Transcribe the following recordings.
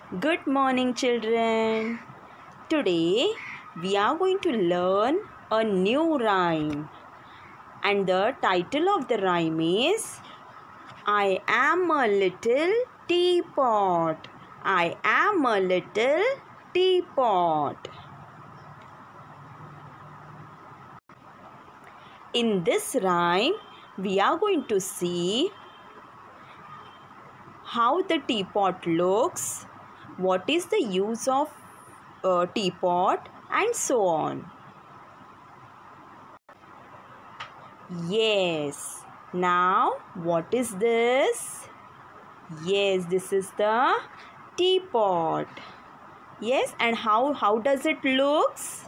Good morning, children. Today we are going to learn a new rhyme, and the title of the rhyme is I am a little teapot. I am a little teapot. In this rhyme, we are going to see how the teapot looks, what is the use of a teapot, and so on. Yes. Now, what is this? Yes, this is the teapot. Yes, and how does it looks?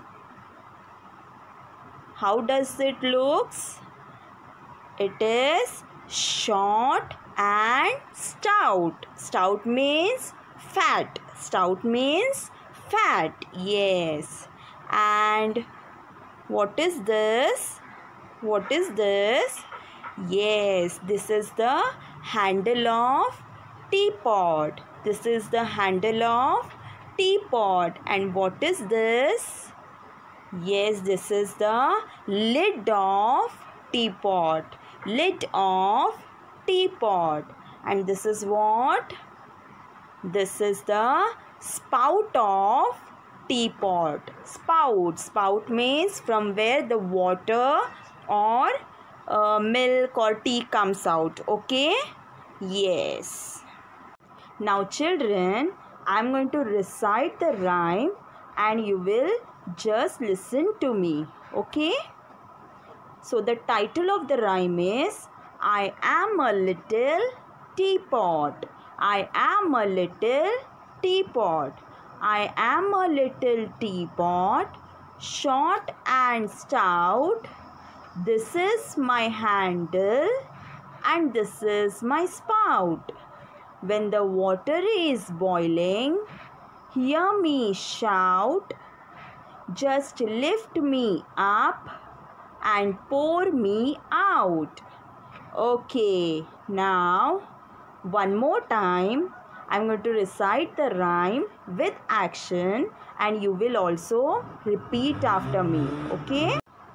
How does it looks? It is short and stout. Stout means fat. Stout means fat. Yes. And what is this? What is this? Yes, this is the handle of teapot. This is the handle of teapot. And what is this? Yes, this is the lid of teapot. Lid of teapot. And this is what? This is the spout of teapot. Spout. Spout means from where the water or milk or tea comes out. Okay? Yes. Now children, I am going to recite the rhyme and you will just listen to me. Okay? So the title of the rhyme is I am a little teapot. I am a little teapot. I am a little teapot, short and stout. This is my handle and this is my spout. When the water is boiling, hear me shout. Just lift me up and pour me out. Okay, now one more time I'm going to recite the rhyme with action and you will also repeat after me. Okay?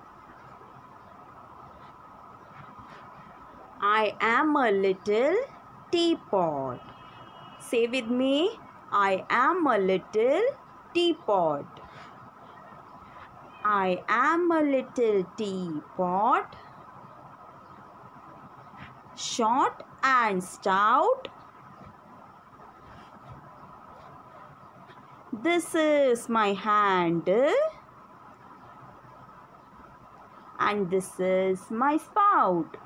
I am a little teapot. Say with me, I am a little teapot. I am a little teapot, short and stout. This is my handle and this is my spout.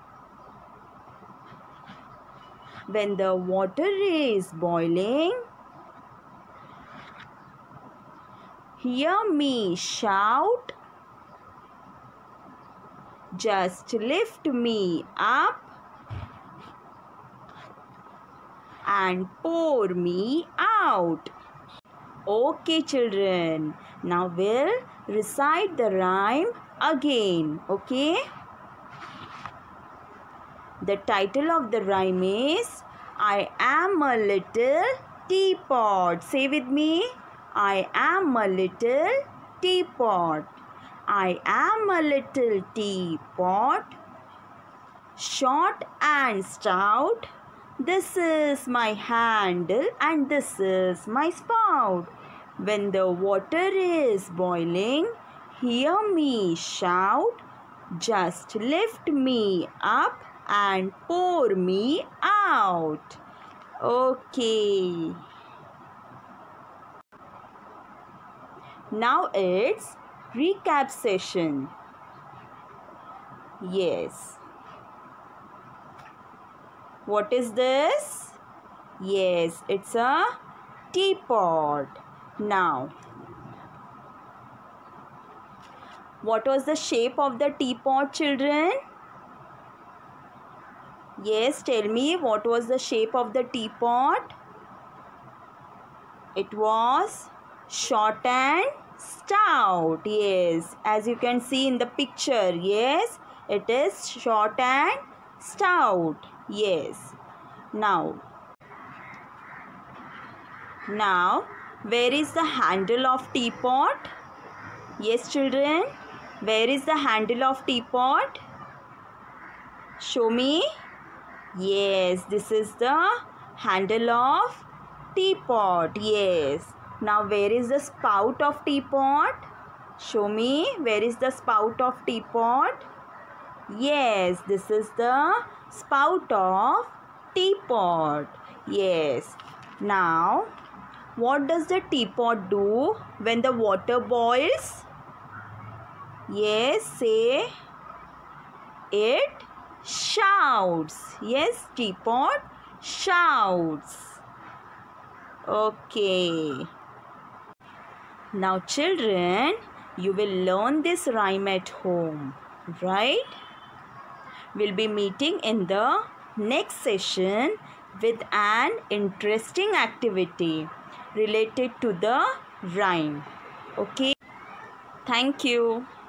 When the water is boiling, hear me shout. Just lift me up and pour me out. Okay, children. Now we'll recite the rhyme again. Okay? The title of the rhyme is I am a little teapot. Say with me. I am a little teapot. I am a little teapot, short and stout. This is my handle and this is my spout. When the water is boiling, hear me shout. Just lift me up and pour me out. Okay. Now it's recap session. Yes. What is this? Yes, it's a teapot. Now, what was the shape of the teapot, children? Yes, tell me, what was the shape of the teapot? It was short and stout. Yes, as you can see in the picture. Yes, it is short and stout. Yes. Now, Now, where is the handle of teapot? Yes, children. Where is the handle of teapot? Show me. Yes, this is the handle of teapot. Yes. Now, where is the spout of teapot? Show me. Where is the spout of teapot? Yes, this is the spout of teapot. Yes. Now, what does the teapot do when the water boils? Yes, say it shouts. Yes, teapot shouts. Okay. Now, children, you will learn this rhyme at home, right? We'll be meeting in the next session with an interesting activity related to the rhyme. Okay. Thank you.